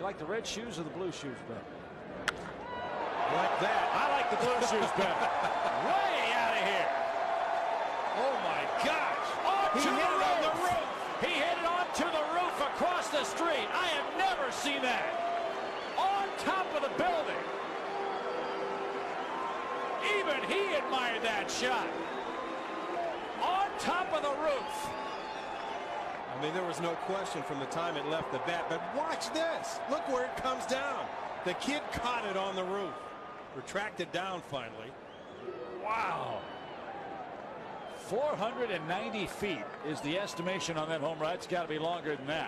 You like the red shoes or the blue shoes better? Like that. I like the blue shoes better. Way out of here. Oh my gosh. Onto the roof. He hit it onto the roof across the street. I have never seen that. On top of the building. Even he admired that shot. On top of the roof. I mean, there was no question from the time it left the bat, but watch this. Look where it comes down. The kid caught it on the roof. Retracted down finally. Wow. 490 feet is the estimation on that home run. It's got to be longer than that.